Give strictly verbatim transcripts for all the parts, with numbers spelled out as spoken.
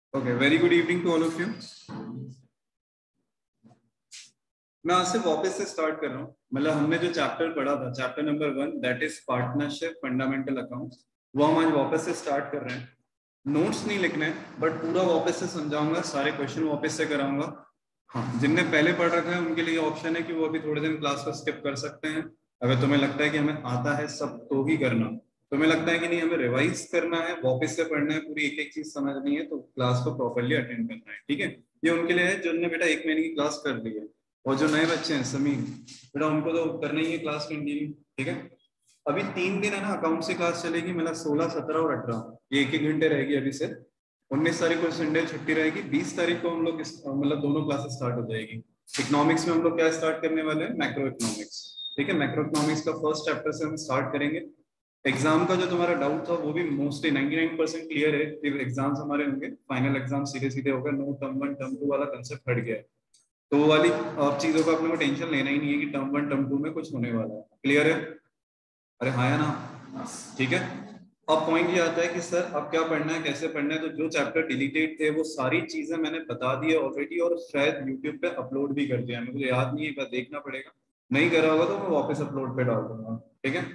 Okay, very good evening to all of you. मैं आज से वापस से स्टार्ट कर रहा हूँ। मतलब हमने जो चैप्टर पढ़ा था, chapter number one, that is partnership fundamental accounts, वो हम आज वापस से स्टार्ट कर रहे हैं। नोट्स नहीं लिखने, बट पूरा वापस से समझाऊंगा, सारे क्वेश्चन वापस से कराऊंगा। हाँ, जिनने पहले पढ़ रखा है उनके लिए ऑप्शन है कि वो अभी थोड़े दिन क्लास को स्किप कर सकते हैं। अगर तुम्हें लगता है कि हमें आता है सब तो ही करना, तुम्हें लगता है कि नहीं हमें रिवाइज करना है, वापस से पढ़ना है, पूरी एक एक चीज समझनी है, तो क्लास को प्रॉपरली अटेंड करना है। ठीक है, ये उनके लिए है जिनने बेटा एक महीने की क्लास कर ली है, और जो नए बच्चे हैं समीर बेटा, उनको तो करना ही है क्लास कंटिन्यू। ठीक है, अभी तीन दिन है ना अकाउंट से क्लास चलेगी, मतलब सोलह सत्रह और अठारह, ये एक एक घंटे रहेगी अभी से। उन्नीस तारीख को संडे छुट्टी रहेगी, बीस तारीख को हम लोग मतलब दोनों क्लासेस स्टार्ट हो जाएगी। इकोनॉमिक्स में हम लोग क्या स्टार्ट करने वाले हैं, मैक्रो इकोनॉमिक्स। ठीक है, मैक्रो इकोनॉमिक्स का फर्स्ट चैप्टर से हम स्टार्ट करेंगे। एग्जाम का जो तुम्हारा डाउट था वो भी मोस्टली निन्यानवे परसेंट क्लियर है। एग्जाम्स हमारे होंगे, फाइनल एग्जाम सीधे सीधे होगा, no term one term two वाला कंसेप्ट हट गया है। तो वो वाली अब चीजों का अपने को टेंशन लेना ही नहीं है कि टर्म वन टर्म टू में कुछ होने वाला है। क्लियर है? अरे हाँ या ना? ठीक है। अब पॉइंट ये आता है कि सर अब क्या पढ़ना है, कैसे पढ़ना है। तो जो चैप्टर डिलीटेड थे वो सारी चीजें मैंने बता दी है ऑलरेडी, और शायद यूट्यूब पे अपलोड भी कर दिया है, मुझे याद नहीं है, एक बार देखना पड़ेगा। नहीं करा होगा तो मैं वापस अपलोड पे डाल दूंगा। ठीक है,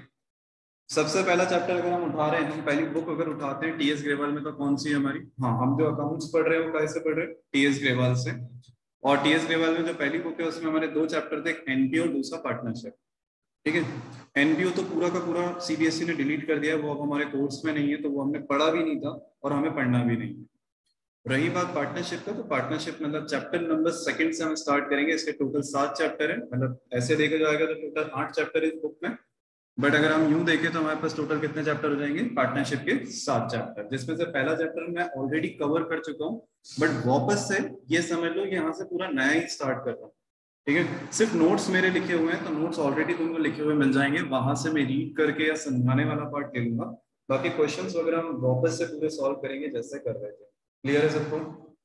सबसे पहला चैप्टर अगर हम उठा रहे हैं, हम पहली बुक अगर उठाते हैं टीएस ग्रेवाल में, तो कौन सी है हमारी? हाँ, हम जो अकाउंट्स पढ़ रहे हैं वो कैसे पढ़ रहे हैं, टीएस ग्रेवाल से। और टीएस ग्रेवाल में जो पहली बुक है उसमें हमारे दो चैप्टर थे, एनपीओ और दूसरा पार्टनरशिप। ठीक है, एनपीओ तो पूरा का पूरा सीबीएसई ने डिलीट कर दिया है, वो अब हमारे कोर्स में नहीं है, तो वो हमने पढ़ा भी नहीं था और हमें पढ़ना भी नहीं है। रही बात पार्टनरशिप का, तो पार्टनरशिप मतलब चैप्टर नंबर सेकंड से हम स्टार्ट करेंगे। इसके टोटल सात चैप्टर है, मतलब ऐसे देखा जाएगा तो टोटल आठ चैप्टर है इस बुक में। बट अगर हम यूं देखें तो हमारे पास टोटल कितने चैप्टर हो जाएंगे पार्टनरशिप के? सात चैप्टर, जिसमें से पहला चैप्टर मैं ऑलरेडी कवर कर चुका हूँ। बट वापस से ये समझ लो कि यहाँ से पूरा नया ही स्टार्ट कर रहा हूँ। ठीक है, सिर्फ नोट्स मेरे लिखे हुए हैं, तो नोट्स ऑलरेडी तुमको लिखे हुए मिल जाएंगे, वहां से मैं रीड करके या समझाने वाला पार्ट ले लूंगा। बाकी क्वेश्चंस वगैरह हम वापस से पूरे सॉल्व करेंगे जैसे कर रहे थे। क्लियर है सबको?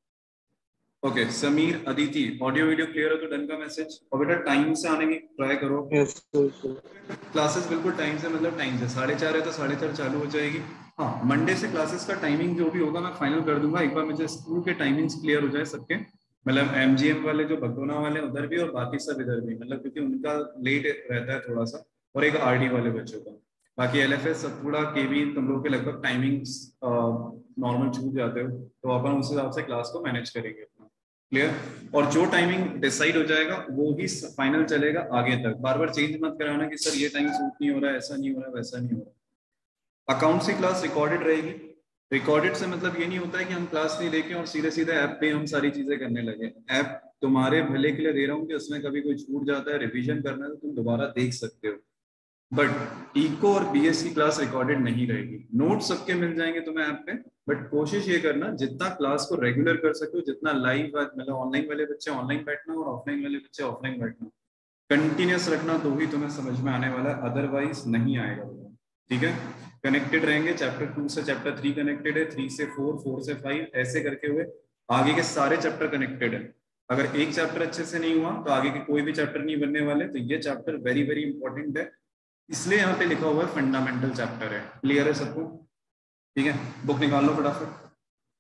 Okay, Sameer, Aditi, audio video clear हो तो डन का मैसेज। और बेटा टाइम से आने की ट्राई करो। यस क्लासेस बिल्कुल टाइम से, मतलब टाइम से साढ़े चार है तो साढ़े चार चालू हो जाएगी। हाँ, मंडे से क्लासेस का टाइमिंग जो भी होगा मैं फाइनल कर दूंगा, एक बार मुझे स्कूल के टाइमिंग्स क्लियर हो जाए सबके, मतलब एमजीएम वाले जो बगोना वाले उधर भी और बाकी सब इधर भी, मतलब क्योंकि उनका लेट रहता है थोड़ा सा, और एक आरडी वाले बच्चों का। बाकी एलएफएस सतपुड़ा केवी तुम लोगों के लगभग टाइमिंग्स नॉर्मल छूट जाते हो, तो अपन उस हिसाब से क्लास को मैनेज करेंगे अपना। क्लियर? और जो टाइमिंग डिसाइड हो जाएगा वो ही फाइनल चलेगा आगे तक। बार बार चेंज मत कराना कि सर ये टाइम सूट नहीं हो रहा है, ऐसा नहीं हो रहा है, वैसा नहीं हो रहा। अकाउंट्स की क्लास रिकॉर्डेड रहेगी। रिकॉर्डेड से मतलब ये नहीं होता है कि हम क्लास नहीं लेके और सीधे सीधे ऐप पे हम सारी चीजें करने लगे। ऐप तुम्हारे भले के लिए दे रहा हूँ कि उसमें कभी कोई छूट जाता है, रिवीजन करना है तो तुम दोबारा देख सकते हो। बट इको और बीएस की क्लास रिकॉर्डेड नहीं रहेगी। नोट सबके मिल जाएंगे तुम्हें ऐप पे, बट कोशिश ये करना जितना क्लास को रेगुलर कर सके हो, जितना लाइव मतलब ऑनलाइन वाले बच्चे ऑनलाइन बैठना और ऑफलाइन वाले बच्चे ऑफलाइन बैठना, कंटिन्यूस रखना, तो ही तुम्हें समझ में आने वाला है, अदरवाइज नहीं आएगा। ठीक है, कनेक्टेड रहेंगे। चैप्टर टू से चैप्टर थ्री कनेक्टेड है, थ्री से फोर, फोर से फाइव, ऐसे करके हुए आगे के सारे चैप्टर कनेक्टेड है। अगर एक चैप्टर अच्छे से नहीं हुआ तो आगे के कोई भी चैप्टर नहीं बनने वाले, तो ये चैप्टर वेरी वेरी इंपॉर्टेंट है, इसलिए यहाँ पे लिखा हुआ है फंडामेंटल चैप्टर है। क्लियर है सबको? ठीक है, बुक निकाल लो फटाफट,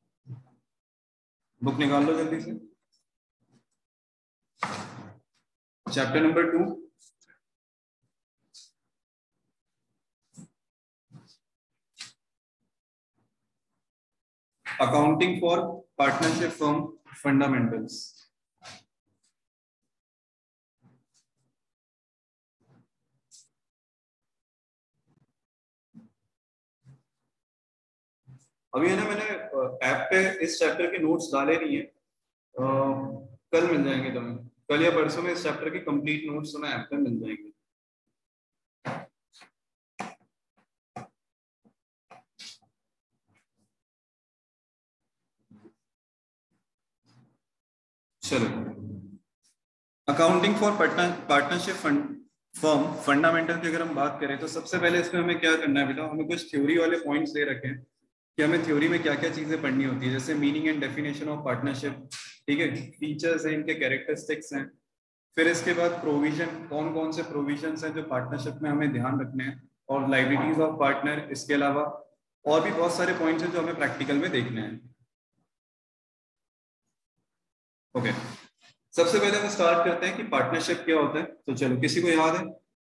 बुक निकाल लो जल्दी से। Chapter number two, accounting for partnership firm fundamentals. अभी है ना, मैंने ऐप पे इस चैप्टर के नोट्स डाले नहीं है, अ, कल मिल जाएंगे तुम्हें, कल या परसों में इस चैप्टर के कंप्लीट नोट्स तुम्हें ऐप पे मिल जाएंगे। चलो, accounting for partnership firm fundamental की अगर हम बात करें तो सबसे पहले इसमें हमें क्या करना है बेटा, हमें कुछ थ्योरी वाले पॉइंट्स दे रखे हैं कि हमें थ्योरी में क्या क्या चीजें पढ़नी होती है, जैसे meaning and definition of partnership. ठीक है, फीचर्स हैं, इनके कैरेक्टरिस्टिक्स हैं। फिर इसके बाद प्रोविजन, कौन कौन से प्रोविजन हैं जो पार्टनरशिप में हमें ध्यान रखने हैं, और लाइबिलिटीज ऑफ पार्टनर। इसके अलावा और भी बहुत सारे पॉइंट्स हैं जो हमें प्रैक्टिकल में देखने हैं। ओके, सबसे पहले हम स्टार्ट करते हैं कि पार्टनरशिप क्या होता है। तो चलो, किसी को याद है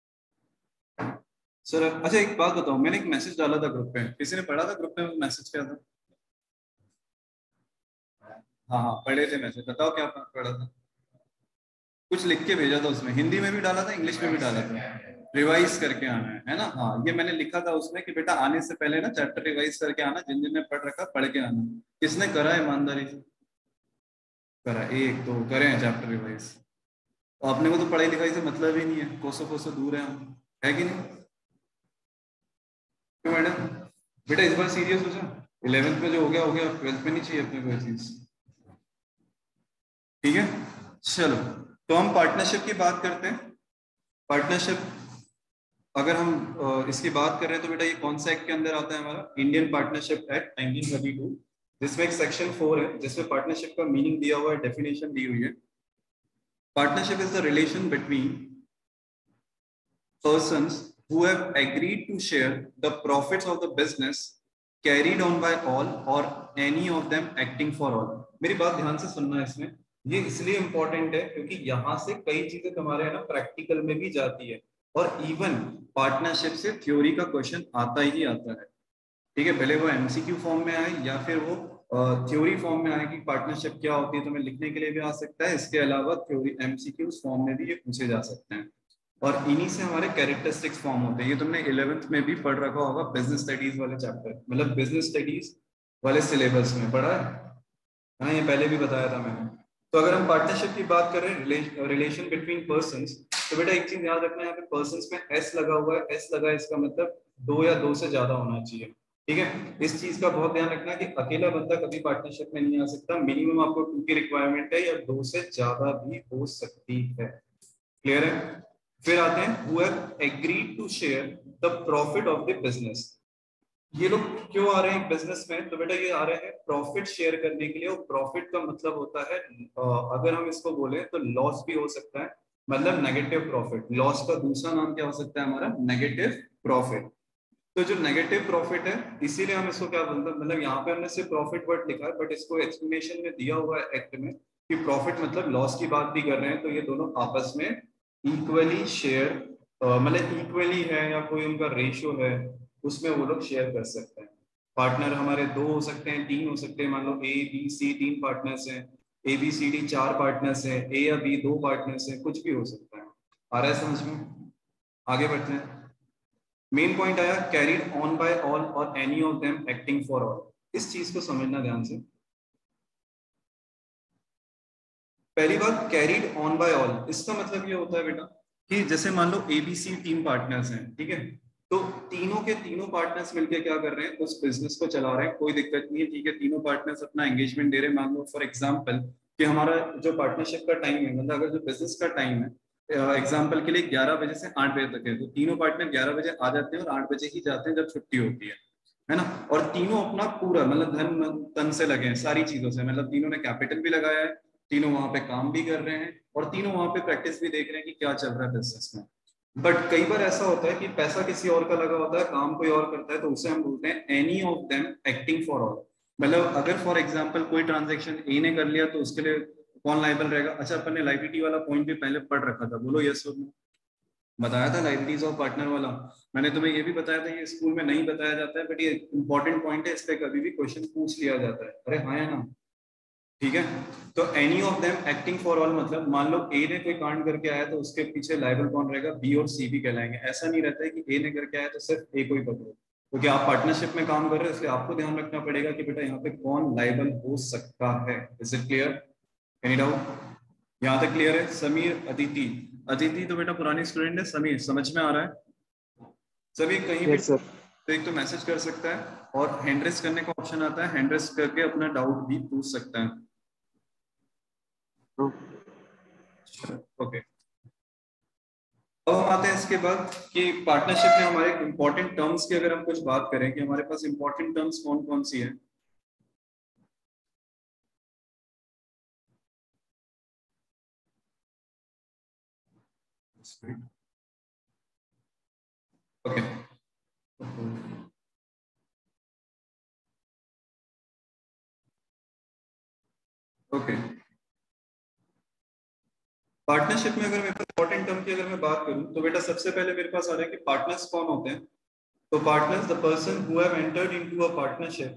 सर? अच्छा एक बात बताओ, मैंने एक मैसेज डाला था ग्रुप पे, किसी ने पढ़ा था? ग्रुप पे मैसेज क्या था? हाँ हाँ पढ़े थे मैसेज, बताओ क्या पढ़ा था? कुछ लिख के भेजा था उसमें, हिंदी में भी डाला था, इंग्लिश में भी डाला था। रिवाइज करके आना है है ना? हाँ ये मैंने लिखा था उसमें कि बेटा आने से पहले ना चैप्टर रिवाइज करके आना, जिन जिन ने पढ़ रखा पढ़ के आना। किसने करा है ईमानदारी से? करा, एक दो करे हैं चैप्टर रिवाइज। अपने को तो पढ़ाई लिखाई से मतलब ही नहीं है, कोसों कोसों दूर है हम, है कि नहीं? क्यों मैडम? बेटा इस बार सीरियस हो जा, इलेवेंथ में जो हो गया हो गया, ट्वेल्थ में नहीं चाहिए अपने को चीज। ठीक है चलो, तो हम पार्टनरशिप की बात करते हैं। पार्टनरशिप अगर हम अ, इसकी बात कर रहे हैं तो बेटा ये कौन सा एक्ट के अंदर आता है? हमारा Indian partnership act nineteen thirty two, जिसमें एक सेक्शन फोर है जिसमें पार्टनरशिप का मीनिंग दिया हुआ है, डेफिनेशन दी हुई है। Partnership is the relation between persons who have agreed to share the profits of the business carried on by all or any of them acting for all। मेरी बात ध्यान से सुनना है इसमें, ये इसलिए इंपॉर्टेंट है क्योंकि यहाँ से कई चीजें तुम्हारे है ना प्रैक्टिकल में भी जाती है, और इवन पार्टनरशिप से थ्योरी का क्वेश्चन आता ही आता है। ठीक है, भले वो एमसीक्यू फॉर्म में आए या फिर वो थ्योरी फॉर्म में आए कि पार्टनरशिप क्या होती है, तो मैं लिखने के लिए भी आ सकता है। इसके अलावा थ्योरी एमसीक्यू फॉर्म में भी ये पूछे जा सकते हैं, और इन्हीं से हमारे कैरेक्टरिस्टिक्स फॉर्म होते हैं। ये तुमने इलेवेंथ में भी पढ़ रखा होगा, बिजनेस स्टडीज वाले चैप्टर, मतलब बिजनेस स्टडीज वाले सिलेबस में पढ़ा है है ना? ये पहले भी बताया था मैंने। तो अगर हम पार्टनरशिप की बात करें, रिलेशन बिटवीन पर्संस, तो बेटा एक चीज याद रखना है, यहाँ पे पर्संस में एस लगा हुआ है। एस लगा है इसका मतलब दो या दो से ज्यादा होना चाहिए। ठीक है, इस चीज का बहुत ध्यान रखना है कि अकेला बंदा कभी पार्टनरशिप में नहीं आ सकता, मिनिमम आपको टू की रिक्वायरमेंट है या दो से ज्यादा भी हो सकती है। क्लियर है? फिर आते हैं who have agreed to share the profit of the business। ये लोग क्यों आ रहे हैं बिजनेस में? तो बेटा ये आ रहे हैं प्रॉफिट शेयर करने के लिए, और प्रॉफिट का मतलब होता है अगर हम इसको बोले तो लॉस भी हो सकता है, मतलब नेगेटिव प्रॉफिट। लॉस का दूसरा नाम क्या हो सकता है हमारा? Negative profit. तो जो नेगेटिव प्रॉफिट है, इसीलिए हम इसको क्या बोलते हैं, मतलब यहाँ पे हमने सिर्फ प्रॉफिट वर्ड लिखा है, बट इसको एक्सप्लेनेशन में दिया हुआ है एक्ट में कि प्रॉफिट मतलब लॉस की बात भी कर रहे हैं, तो ये दोनों आपस में इक्वली शेयर, मतलब इक्वली है या कोई उनका रेशियो है, उसमें वो लोग शेयर कर सकते हैं। पार्टनर हमारे दो हो सकते हैं, तीन हो सकते हैं, मान लो ए बी सी तीन पार्टनर्स हैं, ए बी सी डी चार पार्टनर्स हैं, ए या बी दो पार्टनर्स हैं, कुछ भी हो सकता है। आ रहा है समझ में? आगे बढ़ते हैं। मेन पॉइंट आया carried on by all or any of them acting for all. इस चीज को समझना ध्यान से। पहली बात, कैरिड ऑन बाय ऑल, इसका मतलब ये होता है बेटा कि जैसे मान लो एबीसी तीन पार्टनर्स हैं, ठीक है, तो तीनों के तीनों पार्टनर्स मिलके क्या कर रहे हैं? उस बिजनेस को चला रहे हैं, कोई दिक्कत नहीं है, ठीक है, तीनों पार्टनर्स अपना एंगेजमेंट दे रहे हैं। मान लो फॉर एग्जांपल कि हमारा जो पार्टनरशिप का टाइम है, मतलब अगर जो बिजनेस का टाइम है एग्जाम्पल के लिए ग्यारह बजे से आठ बजे तक है, तो तीनों पार्टनर ग्यारह बजे आ जाते हैं और आठ बजे ही जाते हैं जब छुट्टी होती है है ना? और तीनों अपना पूरा मतलब धन मन तन से लगे हैं सारी चीजों से, मतलब तीनों ने कैपिटल भी लगाया है, तीनों वहां पे काम भी कर रहे हैं, और तीनों वहां पे प्रैक्टिस भी देख रहे हैं कि क्या चल रहा है बिजनेस में। बट कई बार ऐसा होता है कि पैसा किसी और का लगा होता है, काम कोई और करता है, तो उसे हम बोलते हैं any of them acting for all. मतलब अगर फॉर एग्जांपल कोई ट्रांजेक्शन ए ने कर लिया तो उसके लिए कौन लाइबल रहेगा? अच्छा, अपन ने लाइबिलिटी वाला पॉइंट भी पहले पढ़ रखा था, बोलो यस और नो। बताया था लाइबिलिटीज ऑफ पार्टनर वाला, मैंने तुम्हें ये भी बताया था, ये स्कूल में नहीं बताया जाता है, बट ये इंपॉर्टेंट पॉइंट है, इस पे कभी भी क्वेश्चन पूछ लिया जाता है। अरे हाँ या ना? ठीक है, तो any of them acting for all मतलब मान लो ए ने कोई कांड करके आया तो उसके पीछे लाइबल कौन रहेगा? बी और सी भी कहलाएंगे। ऐसा नहीं रहता है कि ए ने करके आया तो सिर्फ ए को ही पकड़ो, क्योंकि आप पार्टनरशिप में काम कर रहे हो, इसलिए आपको ध्यान रखना पड़ेगा कि बेटा यहाँ पे कौन लाइबल हो सकता है। Is it clear? Any doubt? यहाँ तक क्लियर है? समीर, अदिति, अदिति तो बेटा पुरानी स्टूडेंट है, समीर समझ में आ रहा है? सभी कहीं भी यस सर। तो एक तो मैसेज कर सकता है, और हैंड रेस करने का ऑप्शन आता है, हैंड रेस करके अपना डाउट भी पूछ सकता है। ओके, अब हम आते हैं इसके बाद कि पार्टनरशिप में हमारे इंपॉर्टेंट टर्म्स की अगर हम कुछ बात करें कि हमारे पास इंपॉर्टेंट टर्म्स कौन कौन सी है। ओके ओके, पार्टनरशिप में अगर मेरे पास इंपॉर्टेंट टर्म की अगर मैं बात करूं तो बेटा सबसे पहले मेरे पास आ रहा है कि पार्टनर्स कौन होते हैं। तो partners the person who have entered into a partnership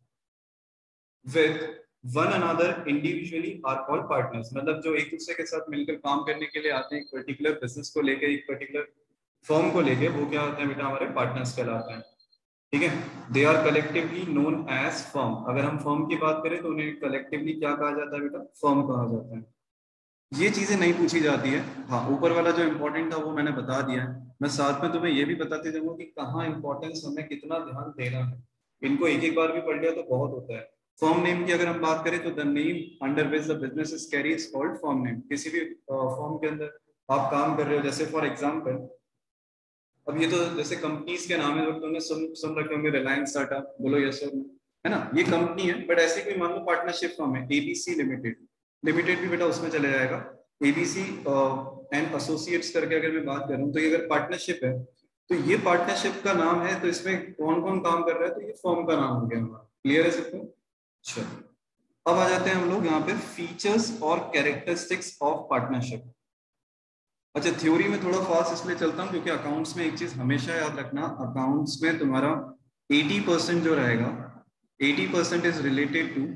with one another individually are called partners. मतलब जो एक दूसरे के साथ मिलकर काम करने के लिए आते हैं, एक पर्टिकुलर बिजनेस को लेके, एक पर्टिकुलर फर्म को लेके, वो क्या होते हैं बेटा हमारे पार्टनर्स कहलाते हैं। ठीक है, they are collectively known as firm. अगर हम फर्म की बात करें तो उन्हें कलेक्टिवली क्या कहा जाता है बेटा, फर्म कहा जाता है। ये चीजें नहीं पूछी जाती है। हाँ, ऊपर वाला जो इंपॉर्टेंट था वो मैंने बता दिया है। मैं साथ में तुम्हें ये भी बताते जाऊंगा कि कहाँ इंपॉर्टेंस हमें कितना ध्यान देना है। इनको एक एक बार भी पढ़ लिया तो बहुत होता है। फर्म नेम की अगर हम बात करें तो the name under which the business is carry is called firm name. किसी भी फर्म के अंदर आप काम कर रहे हो, जैसे फॉर एग्जाम्पल अब ये तो जैसे कंपनीज के नाम है जो तुमने सुन सुन रखे होंगे, रिलायंस, टाटा, बोलो यस सर, है ना, ये कंपनी है। बट ऐसे कोई मान लो पार्टनरशिप फर्म है, एबीसी लिमिटेड, लिमिटेड भी बेटा उसमें चले जाएगा। एबीसी एंड एसोसिएट्स करके अगर मैं बात करूं तो ये अगर पार्टनरशिप है तो ये पार्टनरशिप का नाम है, तो इसमें कौन कौन काम कर रहा है, तो ये फर्म का नाम हो गया हमारा। क्लियर है सबको? चलो अब आ जाते हैं हम लोग यहाँ पे फीचर्स और कैरेक्टरिस्टिक्स ऑफ पार्टनरशिप। अच्छा, थ्योरी में थोड़ा फास्ट इसलिए चलता हूँ क्योंकि अकाउंट्स में एक चीज हमेशा याद रखना, अकाउंट्स में तुम्हारा अस्सी परसेंट जो रहेगा, अस्सी परसेंट इज रिलेटेड टू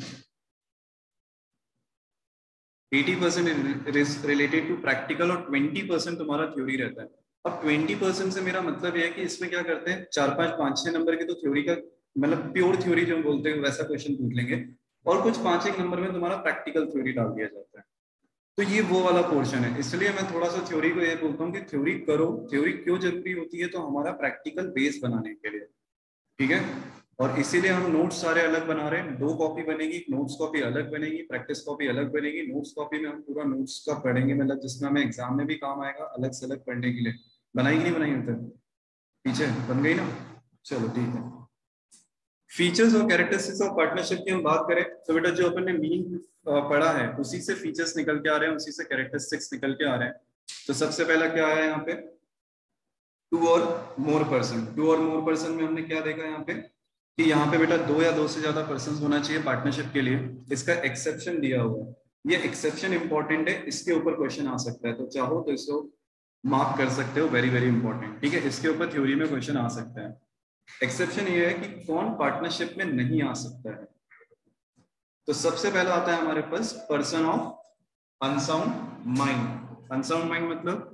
अस्सी percent is related to practical और बीस परसेंट तुम्हारा थ्योरी रहता है। अब बीस परसेंट से मेरा मतलब यह है कि इसमें क्या करते हैं, चार पांच पांच छह नंबर की तो थ्योरी का मतलब प्योर थ्योरी जो हम बोलते हैं वैसा क्वेश्चन पूछ लेंगे, और कुछ पांच एक नंबर में तुम्हारा प्रैक्टिकल थ्योरी डाल दिया जाता है। तो ये वो वाला पोर्शन है, इसलिए मैं थोड़ा सा थ्योरी को ये बोलता हूँ कि थ्योरी करो। थ्योरी क्यों जरूरी होती है, तो हमारा प्रैक्टिकल बेस बनाने के लिए। ठीक है, और इसीलिए हम नोट्स सारे अलग बना रहे हैं। दो कॉपी बनेगी, नोट्स कॉपी अलग बनेगी, प्रैक्टिस कॉपी अलग बनेगी। नोट्स कॉपी में हम पूरा नोट्स का पढ़ेंगे, मतलब जिसमें हमें एग्जाम में भी काम आएगा, अलग से अलग पढ़ने के लिए। बनाई कि नहीं बनाई होता पीछे, बन गई ना? चलो ठीक है। फीचर्स और कैरेक्टरिस्टिक्स ऑफ पार्टनरशिप की हम बात करें तो बेटा जो अपन ने मीनिंग पढ़ा है उसी से फीचर्स निकल के आ रहे हैं, उसी से कैरेक्टरिस्टिक्स निकल के आ रहे हैं। तो सबसे पहला क्या है यहाँ पे, टू और मोर पर्सन। टू और मोर पर्सन में हमने क्या देखा यहाँ पे कि यहाँ पे बेटा दो या दो से ज्यादा पर्सन होना चाहिए पार्टनरशिप के लिए। इसका एक्सेप्शन दिया हुआ है, ये एक्सेप्शन इंपॉर्टेंट है, इसके ऊपर क्वेश्चन आ सकता है, तो चाहो तो इसको मार्क कर सकते हो, वेरी वेरी इंपॉर्टेंट। ठीक है, इसके ऊपर थ्योरी में क्वेश्चन आ सकता है। एक्सेप्शन ये है कि कौन पार्टनरशिप में नहीं आ सकता है। तो सबसे पहला आता है हमारे पास person of unsound mind. Unsound mind मतलब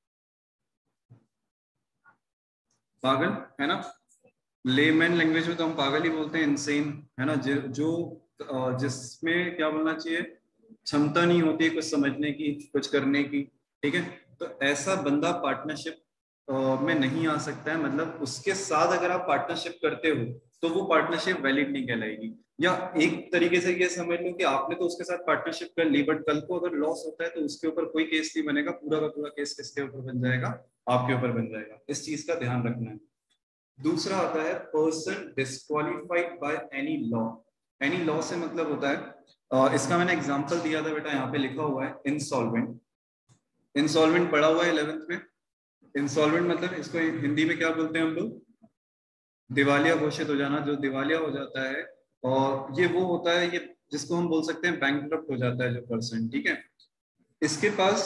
पागल, है ना। लेमैन लैंग्वेज में तो हम पागल ही बोलते हैं, इनसेन, है ना, जो जिसमें क्या बोलना चाहिए, क्षमता नहीं होती है कुछ समझने की, कुछ करने की। ठीक है, तो ऐसा बंदा पार्टनरशिप में नहीं आ सकता है। मतलब उसके साथ अगर आप पार्टनरशिप करते हो तो वो पार्टनरशिप वैलिड नहीं कहलाएगी। या एक तरीके से ये समझ लो कि आपने तो उसके साथ पार्टनरशिप कर ली, बट कल को अगर लॉस होता है तो उसके ऊपर कोई केस नहीं बनेगा, पूरा का पूरा केस किसके ऊपर बन जाएगा, आपके ऊपर बन जाएगा। इस चीज का ध्यान रखना है। दूसरा आता है person disqualified by any law. Any law से मतलब होता है, इसका मैंने एग्जांपल दिया था बेटा, यहाँ पे लिखा हुआ है इंसॉल्वेंट। इंसॉल्वेंट पढ़ा हुआ है इलेवेंथ में। इंसॉल्वेंट मतलब इसको हिंदी में क्या बोलते हैं हम लोग, दिवालिया घोषित हो जाना। जो दिवालिया हो जाता है, और ये वो होता है, ये जिसको हम बोल सकते हैं बैंकक्रप्ट हो जाता है जो पर्सन। ठीक है, इसके पास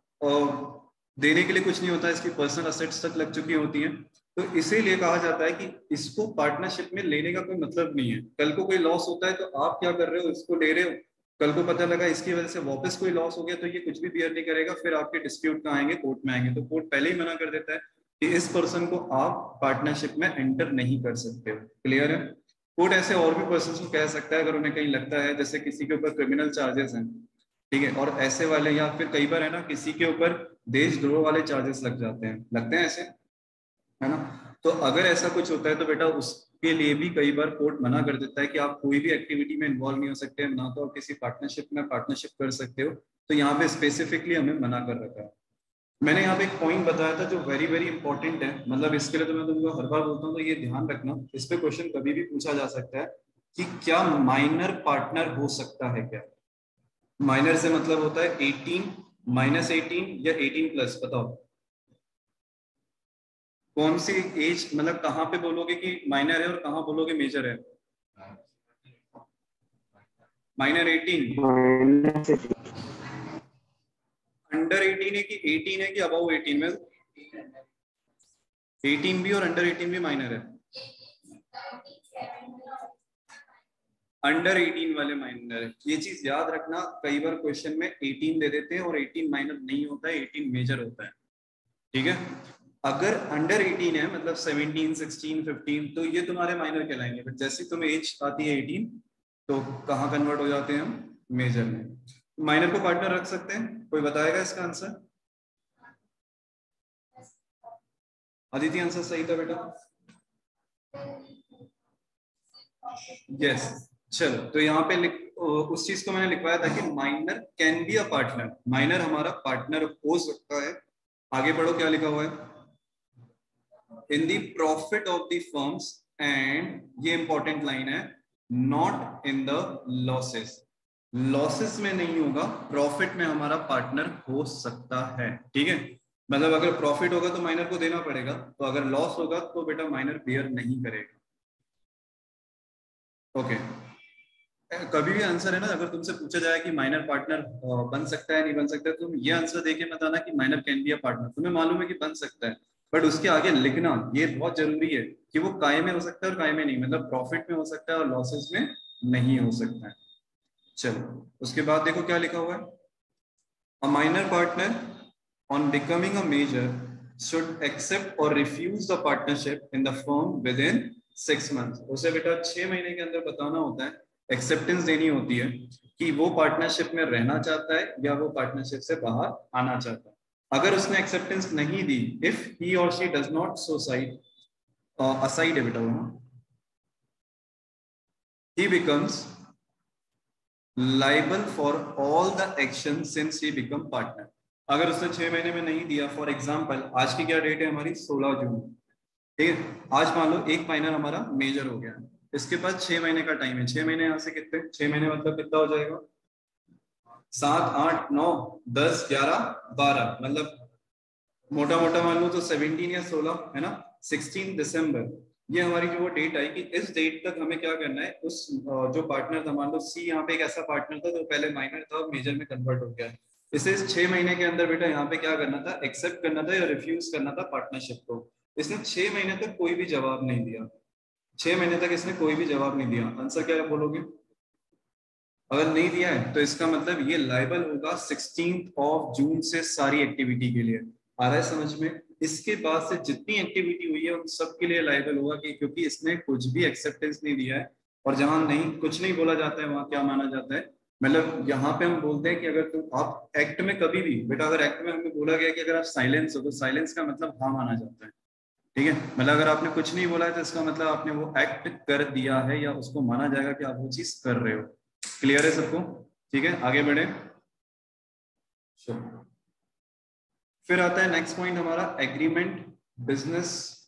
देने के लिए कुछ नहीं होता, इसकी पर्सनल असेट्स तक लग चुकी होती हैं। तो इसीलिए कहा जाता है कि इसको पार्टनरशिप में लेने का कोई मतलब नहीं है। कल को कोई लॉस होता है तो आप क्या कर रहे हो, इसको ले रहे हो, कल को पता लगा इसकी वजह से वापस कोई लॉस हो गया तो ये कुछ भी बियर नहीं करेगा, फिर आपके डिस्प्यूट कहाँ आएंगे, कोर्ट में आएंगे। तो कोर्ट पहले ही मना कर देता है कि इस पर्सन को आप पार्टनरशिप में एंटर नहीं कर सकते हो। क्लियर है? कोर्ट ऐसे और भी पर्सन को कह सकता है अगर उन्हें कहीं लगता है जैसे किसी के ऊपर क्रिमिनल चार्जेस हैं, ठीक है, और ऐसे वाले, या फिर कई बार है ना किसी के ऊपर देशद्रोह वाले चार्जेस लग जाते हैं, लगते हैं ऐसे, है ना। तो अगर ऐसा कुछ होता है तो बेटा उसके लिए भी कई बार कोर्ट मना कर देता है कि आप कोई भी एक्टिविटी में इन्वॉल्व नहीं हो सकते, ना तो आप किसी पार्टनरशिप में पार्टनरशिप कर सकते हो। तो यहाँ पे स्पेसिफिकली हमें मना कर रखा है। मैंने यहाँ पे एक पॉइंट बताया था जो वेरी वेरी इंपॉर्टेंट है, मतलब इसके लिए तो मैं तुमको हर बार बोलता हूँ, तो ये ध्यान रखना, इस पे क्वेश्चन कभी भी पूछा जा सकता है कि क्या माइनर पार्टनर हो सकता है क्या। माइनर से मतलब होता है अठारह, माइनस एटीन या एटीन प्लस। बताओ कौन सी एज, मतलब कहाँ पे बोलोगे कि माइनर है और कहाँ बोलोगे मेजर है। माइनर एटीन, अंडर एटीन है कि एटीन है कि अबव एटीन में? एटीन भी और अंडर एटीन भी माइनर है। अंडर एटीन वाले माइनर है, ये चीज याद रखना। कई बार क्वेश्चन में एटीन दे देते हैं और एटीन माइनर नहीं होता है, एटीन मेजर होता है, ठीक है। अगर अंडर एटीन है मतलब सेवनटीन, सिक्सटीन, फिफ्टीन तो ये तुम्हारे माइनर कहलाएंगे, बट जैसे तुम्हें एज आती है एटीन तो कहाँ कन्वर्ट हो जाते हैं हम? मेजर में। माइनर को पार्टनर रख सकते हैं? कोई बताएगा इसका आंसर? अदिति आंसर सही था बेटा? यस। चलो तो यहाँ पे लिख, उस चीज को मैंने लिखवाया था कि minor can be a partner, minor हमारा पार्टनर हो सकता है। आगे पढ़ो क्या लिखा हुआ है, in the profit of the firms, and ये इंपॉर्टेंट लाइन है, not in the losses. Losses में नहीं होगा, प्रॉफिट में हमारा पार्टनर हो सकता है, ठीक है। मतलब अगर प्रॉफिट होगा तो माइनर को देना पड़ेगा, तो अगर लॉस होगा तो बेटा माइनर बेयर नहीं करेगा। Okay okay. कभी भी आंसर है ना, अगर तुमसे पूछा जाए कि माइनर पार्टनर बन सकता है नहीं बन सकता है, तुम ये आंसर देके मत आना कि minor can be a partner. तुम्हें मालूम है कि बन सकता है, बट उसके आगे लिखना ये बहुत जरूरी है कि वो काय में हो सकता है और काय में नहीं, मतलब प्रॉफिट में हो सकता है और लॉसेस में नहीं हो सकता है। चलो उसके बाद देखो क्या लिखा हुआ है, a minor partner on becoming a major should accept or refuse the partnership in the firm within six months। उसे बेटा छह महीने के अंदर बताना होता है, एक्सेप्टेंस देनी होती है कि वो पार्टनरशिप में रहना चाहता है या वो पार्टनरशिप से बाहर आना चाहता है। अगर उसने एक्सेप्टेंस नहीं दी, if he or she does not suicide, aside है बेटा वो ना, he becomes liable for all the action since he become partner। अगर उसने छह महीने में नहीं दिया, फॉर एग्जाम्पल आज की क्या डेट है हमारी, सोलह जून, ठीक है। आज मान लो एक माइनर हमारा मेजर हो गया, इसके बाद छह महीने का टाइम है। छह महीने यहाँ से कितने, छह महीने मतलब कितना हो जाएगा, सात, आठ, नौ, दस, ग्यारह, बारह, मतलब मोटा मोटा मान लो तो सेवनटीन या सोलह है ना, सिक्सटीन दिसंबर, ये हमारी जो वो डेट आई कि इस डेट तक हमें क्या करना है, उस जो पार्टनर था, मान लो सी यहाँ पे एक ऐसा पार्टनर था जो पहले माइनर था और मेजर में कन्वर्ट हो गया, इसे इस छह महीने के अंदर बेटा यहाँ पे क्या करना था, एक्सेप्ट करना था या रिफ्यूज करना था पार्टनरशिप को। इसने छह महीने तक कोई भी जवाब नहीं दिया, छह महीने तक इसने कोई भी जवाब नहीं दिया। आंसर क्या बोलोगे? अगर नहीं दिया है तो इसका मतलब ये लायबल होगा सिक्सटीन ऑफ जून से सारी एक्टिविटी के लिए। आ रहा है समझ में? इसके बाद से जितनी एक्टिविटी हुई है उन सब के लिए लायबल होगा कि क्योंकि इसने कुछ भी एक्सेप्टेंस नहीं दिया है। और जहां नहीं कुछ नहीं बोला जाता है वहां क्या माना जाता है, मतलब यहाँ पे हम बोलते हैं कि अगर तुम आप एक्ट में कभी भी बेटा, अगर एक्ट में हमें बोला गया कि अगर आप साइलेंस हो तो साइलेंस का मतलब हाँ माना जाता है, ठीक है। मतलब अगर आपने कुछ नहीं बोला है तो इसका मतलब आपने वो एक्ट कर दिया है या उसको माना जाएगा कि आप वो चीज कर रहे हो। क्लियर है सबको? ठीक है आगे बढ़े। फिर आता है नेक्स्ट पॉइंट हमारा, एग्रीमेंट बिजनेस।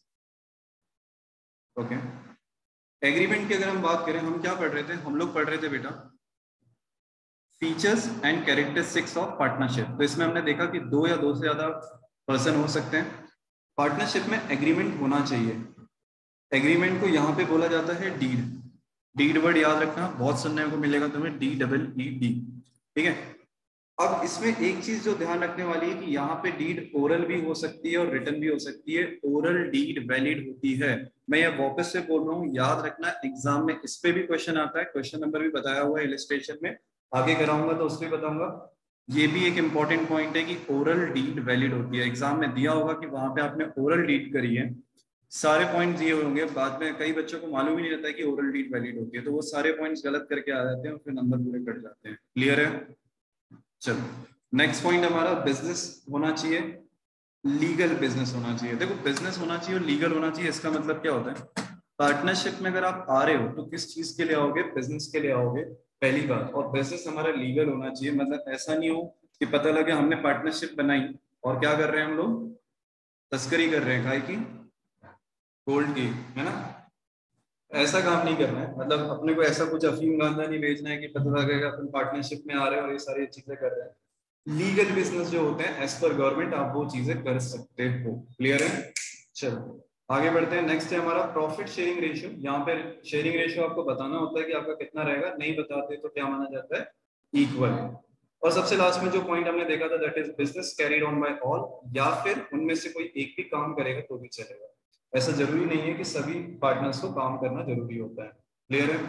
ओके, एग्रीमेंट की अगर हम बात करें, हम क्या पढ़ रहे थे, हम लोग पढ़ रहे थे बेटा features and characteristics of partnership. तो इसमें हमने देखा कि दो या दो से ज्यादा पर्सन हो सकते हैं। पार्टनरशिप में एग्रीमेंट होना चाहिए। एग्रीमेंट को यहाँ पे बोला जाता है डीड। डीड वर्ड याद रखना, बहुत सुनने को मिलेगा तुम्हें, डी डबल ई डी, ठीक है। अब इसमें एक चीज जो ध्यान रखने वाली है कि यहाँ पे डीड ओरल भी हो सकती है और रिटन भी हो सकती है। ओरल डीड वैलिड होती है। मैं ये वापस से बोल रहा हूँ, याद रखना, एग्जाम में इस पे भी क्वेश्चन आता है, क्वेश्चन नंबर भी बताया हुआ है इलस्ट्रेशन में, आगे कराऊंगा तो उसमें बताऊंगा। ये भी एक इंपॉर्टेंट पॉइंट है कि ओरल डीड वैलिड होती है। एग्जाम में दिया होगा कि वहां पे आपने ओरल डीड करी है, सारे पॉइंट दिए होंगे, बाद में कई बच्चों को मालूम ही नहीं रहता है कि ओरल डीड वैलिड होती है, तो वो सारे पॉइंट्स गलत करके आ जाते हैं और फिर नंबर पूरे कट जाते हैं। क्लियर है? चलो नेक्स्ट पॉइंट हमारा, बिजनेस होना चाहिए, लीगल बिजनेस होना चाहिए। देखो बिजनेस होना चाहिए और लीगल होना चाहिए, इसका मतलब क्या होता है, पार्टनरशिप में अगर आप आ रहे हो तो किस चीज के लिए आओगे, बिजनेस के लिए आओगे पहली बात। और बिजनेस हमारा लीगल होना चाहिए, मतलब ऐसा नहीं हो कि पता लगे हमने पार्टनरशिप बनाई और क्या कर रहे हैं हम लोग, तस्करी कर रहे हैं काय की, गोल्ड की, है ना। ऐसा काम नहीं करना है, मतलब अपने को ऐसा कुछ अफीम गांजा नहीं बेचना है कि पता लगेगा अपन पार्टनरशिप में आ रहे हैं और ये सारी चीजें कर रहे हैं। लीगल बिजनेस जो होते हैं एज पर गवर्नमेंट आप वो चीजें कर सकते हो। क्लियर है? चलो आगे बढ़ते हैं। नेक्स्ट है हमारा प्रॉफिट शेयरिंग रेशियो। यहाँ पे शेयरिंग रेशियो आपको बताना होता है कि आपका कितना रहेगा, नहीं बताते तो क्या माना जाता है, इक्वल। और सबसे लास्ट में जो पॉइंट हमने देखा था that is business carried on by all, या फिर उनमें से कोई एक भी काम करेगा तो भी चलेगा। ऐसा जरूरी नहीं है कि सभी पार्टनर्स को काम करना जरूरी होता है। क्लियर है?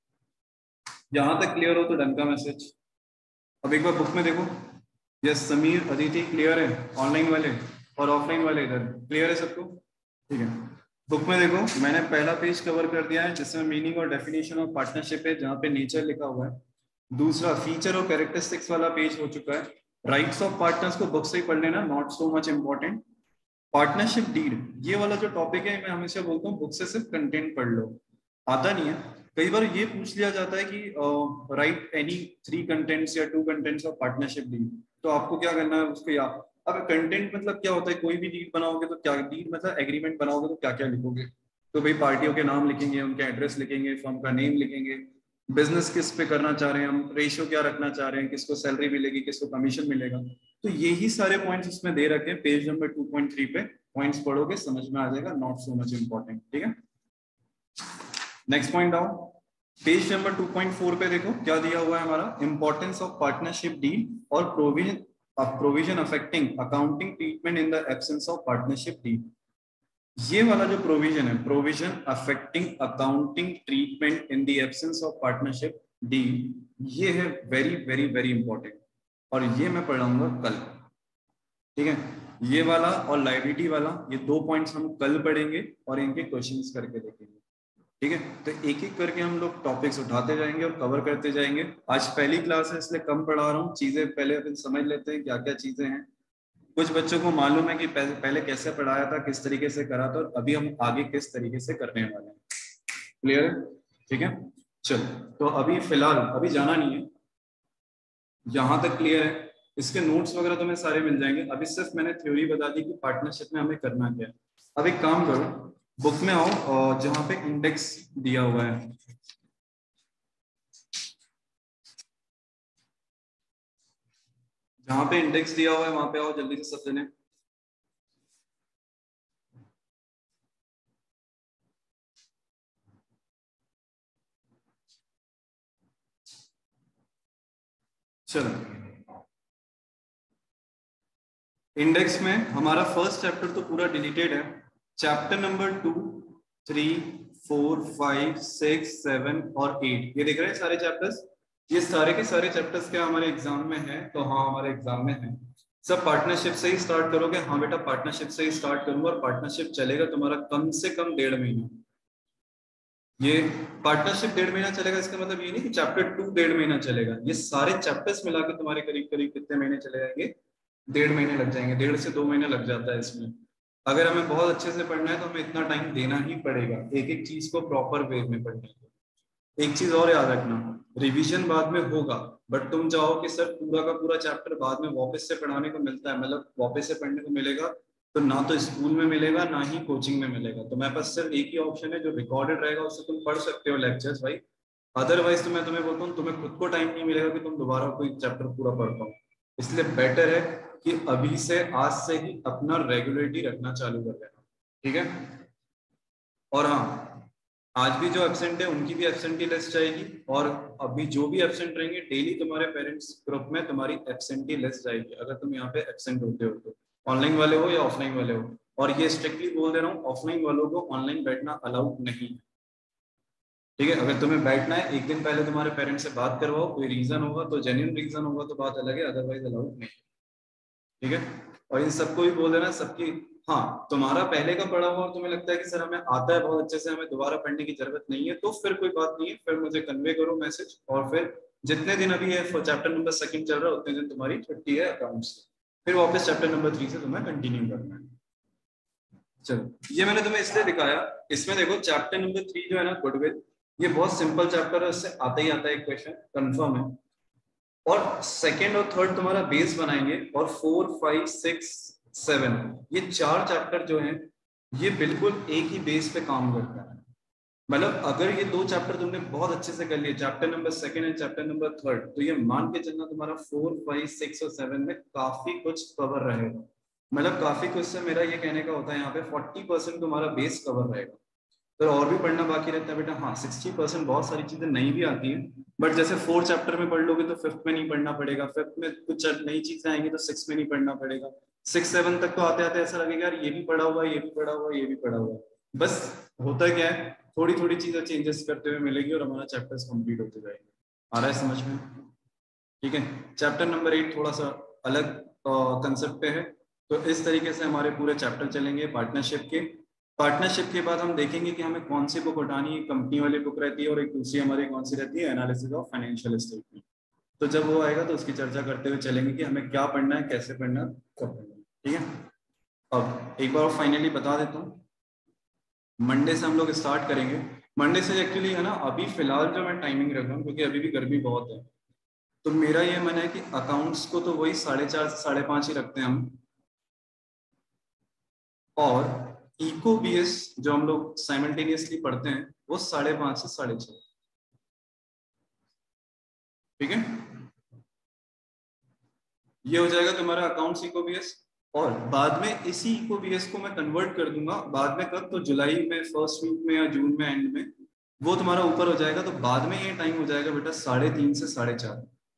यहां तक क्लियर हो तो डन का मैसेज। अब एक बार बुक में देखो। यस समीर अदिति क्लियर है, ऑनलाइन वाले और ऑफलाइन वाले इधर क्लियर है सबको? ठीक है, बुक में देखो मैंने पहला पेज कवर कर दिया है जिसमें मीनिंग और डेफिनेशन ऑफ पार्टनरशिप है, जहां पे नेचर लिखा हुआ है। दूसरा फीचर और कैरेक्टरिस्टिक्स वाला पेज हो चुका है। राइट्स ऑफ पार्टनर्स को बुक से ही पढ़ लेना, not so much important. Partnership deed, ये वाला जो टॉपिक है मैं हमेशा बोलता हूँ बुक से सिर्फ कंटेंट पढ़ लो, आता नहीं है। कई बार ये पूछ लिया जाता है कि राइट एनी थ्री कंटेंट्स या two contents of partnership deed, तो आपको क्या करना है उसको याद। अब कंटेंट मतलब क्या होता है, कोई भी डीड बनाओगे तो क्या, डीड मतलब एग्रीमेंट बनाओगे तो क्या क्या लिखोगे, तो भाई पार्टियों के नाम लिखेंगे, उनके एड्रेस लिखेंगे, फर्म का नेम लिखेंगे, बिजनेस किस पे करना चाह रहे हैं हम, रेशियो क्या रखना चाह रहे हैं, किसको सैलरी मिलेगी, किसको कमीशन मिलेगा। तो यही सारे पॉइंट्स इसमें दे रखे हैं। Page number two point three पे पॉइंट्स पढ़ोगे समझ में आ जाएगा, नॉट सो मच इंपॉर्टेंट। ठीक है, नेक्स्ट पॉइंट आओ। Page number two point four पे देखो क्या दिया हुआ है हमारा, इंपॉर्टेंस ऑफ पार्टनरशिप डीड और provision provision affecting accounting treatment in the absence of partnership deed. ये वाला जो प्रोविजन है, provision affecting accounting treatment in the absence of partnership deed, ये है वेरी वेरी वेरी इंपॉर्टेंट, और ये मैं पढ़ाऊंगा कल। ठीक है, ये वाला और लायबिलिटी वाला, ये दो पॉइंट्स हम कल पढ़ेंगे और इनके क्वेश्चंस करके देखेंगे। ठीक है, तो एक एक करके हम लोग टॉपिक्स उठाते जाएंगे और कवर करते जाएंगे। आज पहली क्लास है इसलिए कम पढ़ा रहा हूँ, चीजें पहले अपन समझ लेते हैं क्या क्या चीजें हैं। कुछ बच्चों को मालूम है कि पहले कैसे पढ़ाया था, किस तरीके से करा था, और अभी हम आगे किस तरीके से करने वाले हैं। क्लियर है? ठीक है, चलो तो अभी फिलहाल अभी जाना नहीं है, यहां तक क्लियर है। इसके नोट्स वगैरह तुम्हें सारे मिल जाएंगे। अभी सिर्फ मैंने थ्योरी बता दी कि पार्टनरशिप में हमें करना क्या है। अब एक काम करो, बुक में आओ और जहां पे इंडेक्स दिया हुआ है, जहां पे इंडेक्स दिया हुआ है वहां पे आओ जल्दी से सब जने। चलो, इंडेक्स में हमारा फर्स्ट चैप्टर तो पूरा डिलीटेड है। Chapter number two, three, four, five, six, seven और एट, ये देख रहे हैं सारे चैप्टर्स। ये सारे के सारे चैप्टर्स क्या हमारे एग्जाम में है? तो हाँ हमारे एग्जाम में है। सब पार्टनरशिप से ही स्टार्ट करोगे? हाँ बेटा पार्टनरशिप से ही स्टार्ट करूंगा, और पार्टनरशिप चलेगा तुम्हारा कम से कम डेढ़ महीना। ये पार्टनरशिप डेढ़ महीना चलेगा, इसका मतलब ये नहीं कि चैप्टर टू डेढ़ महीना चलेगा। ये सारे चैप्टर्स मिला के तुम्हारे करीब करीब कितने महीने चले जाएंगे? डेढ़ महीने लग जाएंगे, डेढ़ से दो महीने लग जाता है इसमें। अगर हमें बहुत अच्छे से पढ़ना है तो हमें इतना टाइम देना ही पड़ेगा, एक एक चीज को प्रॉपर वे में पढ़ने को। एक चीज और याद रखना, रिवीजन बाद में होगा, बट तुम चाहो कि सर पूरा का पूरा चैप्टर बाद में वापस से पढ़ाने को मिलता है, मतलब वापस से पढ़ने को मिलेगा, तो ना तो स्कूल में मिलेगा ना ही कोचिंग में मिलेगा। तो मेरे पास सिर्फ एक ही ऑप्शन है जो रिकॉर्डेड रहेगा, उससे तुम पढ़ सकते हो लेक्चर्स भाई। अदरवाइज तो मैं तुम्हें बोलता हूँ तुम्हें खुद को टाइम नहीं मिलेगा कि तुम दोबारा कोई चैप्टर पूरा पढ़ पाओ। इसलिए बेटर है कि अभी से आज से ही अपना रेगुलरिटी रखना चालू कर देना। ठीक है, और हाँ आज भी जो एब्सेंट है उनकी भी एब्सेंटी लिस्ट जाएगी, और अभी जो भी एब्सेंट रहेंगे डेली तुम्हारे पेरेंट्स ग्रुप में तुम्हारी एब्सेंटी लिस्ट जाएगी, अगर तुम यहाँ पे एब्सेंट होते हो तो, ऑनलाइन वाले हो या ऑफलाइन वाले हो। और ये स्ट्रिक्टली बोल दे रहा हूँ, ऑफलाइन वालों को ऑनलाइन बैठना अलाउड नहीं है। ठीक है, अगर तुम्हें बैठना है एक दिन पहले तुम्हारे पेरेंट्स से बात करवाओ, कोई रीजन होगा तो, जेन्युइन रीजन होगा तो बात अलग है, अदरवाइज अलाउड नहीं। ठीक है, और इन सबको भी बोल देना सबकी। हाँ तुम्हारा पहले का पढ़ा हुआ और तुम्हें लगता है कि सर हमें आता है बहुत अच्छे से, हमें दोबारा पढ़ने की जरूरत नहीं है, तो फिर कोई बात नहीं है, फिर मुझे कन्वे करो मैसेज, और फिर जितने दिन अभी है चैप्टर नंबर सेकंड चल रहा है उतने दिन तुम्हारी छुट्टी है अकाउंट्स, फिर वापस चैप्टर नंबर थ्री से तुम्हें कंटिन्यू करना है। चलो ये मैंने तुम्हें इसलिए दिखाया, इसमें देखो चैप्टर नंबर थ्री जो है ना गुडविल, ये बहुत सिंपल चैप्टर है, उससे आता ही आता है एक क्वेश्चन कंफर्म है, और सेकेंड और थर्ड तुम्हारा बेस बनाएंगे, और फोर, फाइव, सिक्स, सेवन, ये चार चैप्टर जो हैं ये बिल्कुल एक ही बेस पे काम करता है। मतलब अगर ये दो चैप्टर तुमने बहुत अच्छे से कर लिए, chapter number second and chapter number third, तो ये मान के चलना तुम्हारा फोर, फाइव, सिक्स और सेवन में काफी कुछ कवर रहेगा। मतलब काफी कुछ से मेरा ये कहने का होता है यहाँ पे फोर्टी परसेंट तुम्हारा बेस कवर रहेगा। तो और भी पढ़ना बाकी रहता है बेटा, हाँ सिक्सटी परसेंट बहुत सारी चीजें नहीं भी आती हैं, बट जैसे फोर्थ चैप्टर में पढ़ लोगे तो फिफ्थ में नहीं पढ़ना पड़ेगा, फिफ्थ में कुछ नई चीजें आएंगी तो सिक्स में नहीं पढ़ना पड़ेगा, सिक्स सेवन तक तो आते आते ऐसा लगेगा यार ये भी पढ़ा हुआ है, ये भी पढ़ा हुआ है, ये भी पढ़ा हुआ है। बस होता क्या है, थोड़ी थोड़ी चीजें चेंजेस करते हुए मिलेगी और हमारा चैप्टर्स कंप्लीट होते जाएंगे। आ रहा है समझ में? ठीक है। चैप्टर नंबर एट थोड़ा सा अलग कंसेप्ट पे है। तो इस तरीके से हमारे पूरे चैप्टर चलेंगे पार्टनरशिप के। पार्टनरशिप के बाद हम देखेंगे कि हमें कौन सी बुक उठानी है, कंपनी वाली बुक रहती है और एक दूसरी हमारी कौन सी रहती है, एनालिसिस ऑफ फाइनेंशियल स्टेटमेंट। तो जब वो आएगा तो उसकी चर्चा करते हुए चलेंगे कि हमें क्या पढ़ना है, कैसे पढ़ना है, कब पढ़ना है। ठीक है। अब एक बार फाइनली बता देता हूँ, मंडे से हम लोग स्टार्ट करेंगे। मंडे से एक्चुअली है ना, अभी फिलहाल जो मैं टाइमिंग रख रहा हूँ क्योंकि अभी भी गर्मी बहुत है, तो मेरा ये मन है कि अकाउंट्स को तो वही साढ़े चार से साढ़े पांच ही रखते हैं हम, और इको बीएस जो हम लोग साइमल्टेनियसली पढ़ते हैं वो साढ़े पांच से साढ़े छह। ठीक है, ये हो जाएगा तुम्हारा अकाउंट्स इको बीएस। और बाद में इसी इको बीएस को मैं कन्वर्ट कर दूंगा बाद में, कब, तो जुलाई में फर्स्ट वीक में या जून में एंड में वो तुम्हारा ऊपर हो जाएगा। तो बाद में ये टाइम हो जाएगा बेटा साढ़े तीन से साढ़े चार।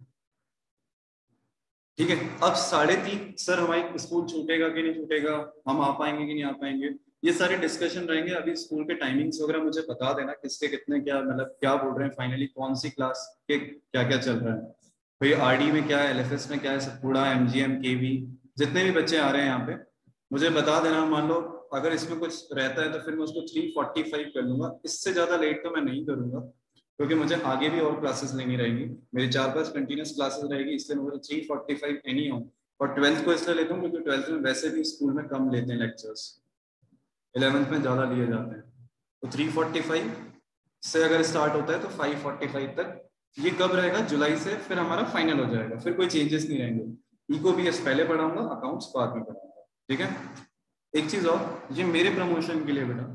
ठीक है। अब साढ़े तीन सर हमारी स्कूल छूटेगा कि नहीं छूटेगा, हम आ पाएंगे कि नहीं आ पाएंगे, ये सारे डिस्कशन रहेंगे। अभी स्कूल के टाइमिंग्स वगैरह मुझे बता देना किसके कितने क्या, मतलब क्या बोल रहे हैं फाइनली, कौन सी क्लास के क्या क्या चल रहा है भाई, आरडी में क्या है, एलएफएस में क्या है, सतपुड़ा, एमजीएम, केवी, जितने भी बच्चे आ रहे हैं यहाँ पे मुझे बता देना। मान लो अगर इसमें कुछ रहता है तो फिर मैं उसको थ्री फोर्टी फाइव कर लूंगा, इससे ज्यादा लेट तो मैं नहीं करूंगा क्योंकि मुझे आगे भी और क्लासेस लेनी रहेंगी, मेरी चार पांच कंटिन्यूस क्लासेस रहेगी, इसलिए मुझे थ्री फोर्टी फाइव एनी हो। और ट्वेल्थ को इसलिए लेता हूँ क्योंकि ट्वेल्थ में वैसे भी स्कूल में कम लेते हैं लेक्चर्स, इलेवेंथ में ज्यादा लिए जाते हैं। तो थ्री फोर्टी फाइव से अगर स्टार्ट होता है तो फाइव फोर्टी फाइव तक। ये कब रहेगा, जुलाई से फिर हमारा फाइनल हो जाएगा, फिर कोई चेंजेस नहीं रहेंगे। इको बी एस पहले पढ़ाऊंगा, अकाउंट्स बाद में पढ़ाऊंगा। ठीक है। एक चीज और, ये मेरे प्रमोशन के लिए बेटा,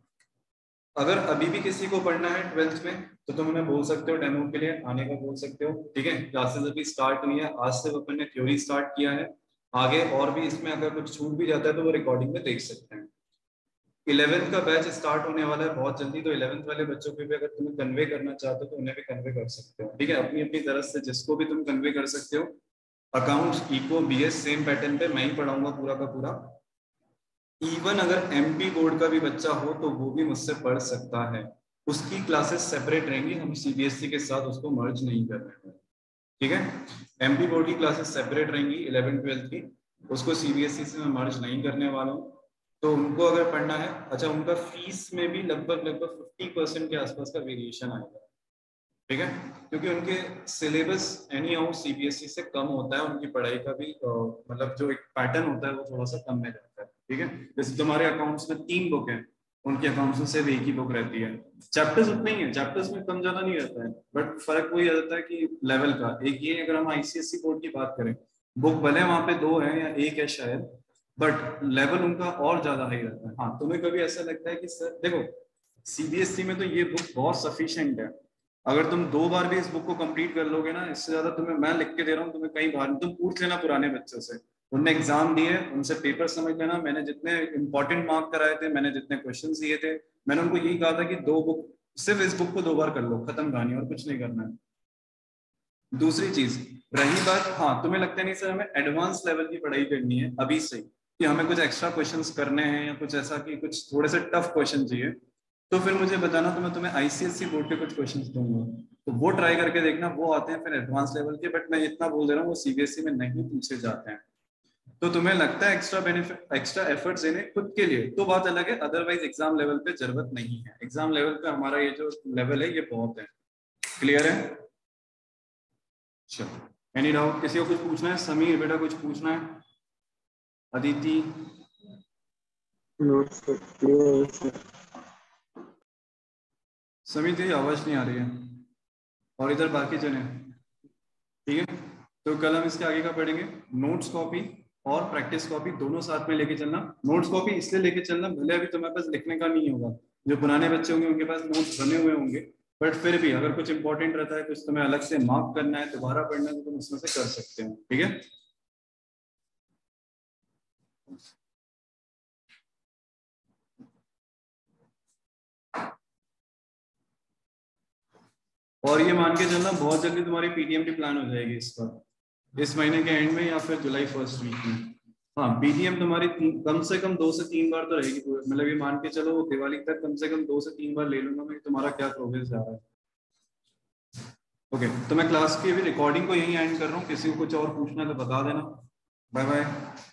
अगर अभी भी किसी को पढ़ना है ट्वेल्थ में तो तुम उन्हें बोल सकते हो डेमो के लिए आने का बोल सकते हो। ठीक है, क्लासेस अभी स्टार्ट हुई है, आज से अपन ने थ्योरी स्टार्ट किया है, आगे और भी इसमें अगर कुछ छूट भी जाता है तो वो रिकॉर्डिंग में देख सकते हैं। इलेवेंथ का बैच स्टार्ट होने वाला है बहुत जल्दी, तो इलेवेंथ वाले बच्चों को भी अगर तुम्हें कन्वे करना चाहते हो तो उन्हें भी कन्वे कर सकते हो। ठीक है, अपनी अपनी तरफ से जिसको भी तुम कन्वे कर सकते हो। Accounts, eco, BS same pattern पे मैं ही पढ़ाऊंगा पूरा का पूरा। इवन अगर एमपी बोर्ड का भी बच्चा हो तो वो भी मुझसे पढ़ सकता है, उसकी क्लासेस सेपरेट रहेंगी, हम सीबीएसई के साथ उसको मर्ज नहीं कर रहे हैं। ठीक है, एमपी बोर्ड की क्लासेस सेपरेट रहेंगी इलेवन ट्वेल्थ की, उसको सीबीएसई से मैं मर्ज नहीं करने वाला हूँ। तो उनको अगर पढ़ना है, अच्छा उनका फीस में भी लगभग लगभग फिफ्टी परसेंट के आसपास का वेरिएशन आएगा। ठीक है, क्योंकि उनके सिलेबस एनी हाउ सीबीएसई से कम होता है, उनकी पढ़ाई का भी अ, मतलब जो एक पैटर्न होता है वो थोड़ा सा कम में रहता है। ठीक है, जैसे तुम्हारे अकाउंट्स में तीन बुक है, उनके अकाउंट्स में सिर्फ एक ही बुक रहती है। चैप्टर्स उतने ही है, चैप्टर्स में कम ज्यादा नहीं रहता है, बट फर्क वही आ जाता है कि लेवल का। एक ये, अगर हम आईसीएसई बोर्ड की बात करें, बुक भले वहां पे दो है या एक है शायद, बट लेवल उनका और ज्यादा हाई रहता है। हाँ, तुम्हें कभी ऐसा लगता है कि सर देखो सीबीएसई में तो ये बुक बहुत सफिशिएंट है, अगर तुम दो बार भी इस बुक को कंप्लीट कर लोगे ना, इससे ज्यादा तुम्हें मैं लिख के दे रहा हूँ, तुम्हें कहीं बाहर तुम पूछ लेना पुराने बच्चों से, उनने एग्जाम दिए, उनसे पेपर समझ लेना, मैंने जितने इंपॉर्टेंट मार्क कराए थे, मैंने जितने क्वेश्चन दिए थे, मैंने उनको यही कहा था कि दो बुक, सिर्फ इस बुक को दो बार कर लो, खत्म कहानी, और कुछ नहीं करना है। दूसरी चीज रही बात, हाँ तुम्हें लगता है नहीं सर हमें एडवांस लेवल की पढ़ाई करनी है अभी से, कि हमें कुछ एक्स्ट्रा क्वेश्चंस करने हैं या कुछ ऐसा कि कुछ थोड़े से टफ क्वेश्चन चाहिए, तो फिर मुझे बताना, तो मैं तुम्हें आईसीएसई बोर्ड के कुछ क्वेश्चंस दूंगा, तो वो ट्राई करके देखना, वो आते हैं फिर एडवांस लेवल के, बट मैं इतना बोल दे रहा हूँ वो सीबीएसई में नहीं पूछे जाते हैं। तो तुम्हें लगता है एक्स्ट्रा बेनिफिट, एक्स्ट्रा एफर्ट्स देने खुद के लिए तो बात अलग है, अदरवाइज एग्जाम लेवल पे जरूरत नहीं है, एग्जाम लेवल पे हमारा ये जो लेवल है ये बहुत है। क्लियर है? चलो, एनी डाउट, किसी को कुछ पूछना है? समीर बेटा कुछ पूछना है? अदिति? समीर तेरी आवाज नहीं आ रही है, और इधर बाकी जने। ठीक है, तो कल हम इसके आगे का पढ़ेंगे, नोट्स कॉपी और प्रैक्टिस कॉपी दोनों साथ में लेके चलना। नोट्स कॉपी इसलिए लेके चलना, भले अभी तुम्हारे पास लिखने का नहीं होगा, जो पुराने बच्चे होंगे उनके पास नोट्स बने हुए होंगे, बट फिर भी अगर कुछ इंपॉर्टेंट रहता है, कुछ तुम्हें अलग से मार्क करना है, दोबारा पढ़ना है, तो तुम उसमें से कर सकते हो। ठीक है। और ये मान के चलना बहुत जल्दी तुम्हारी पीटीएम की प्लान हो जाएगी इस बार, इस महीने के एंड में या फिर जुलाई फर्स्ट वीक में। हाँ पीटीएम तुम्हारी कम से कम दो से तीन बार तो रहेगी, मतलब ये मान के चलो दिवाली तक कम से कम दो से तीन बार ले लूंगा मैं तुम्हारा क्या प्रोग्रेस जा रहा है। ओके okay, तो मैं क्लास की अभी रिकॉर्डिंग को यहीं एंड कर रहा हूँ, किसी को कुछ और पूछना है तो बता देना। Bye bye.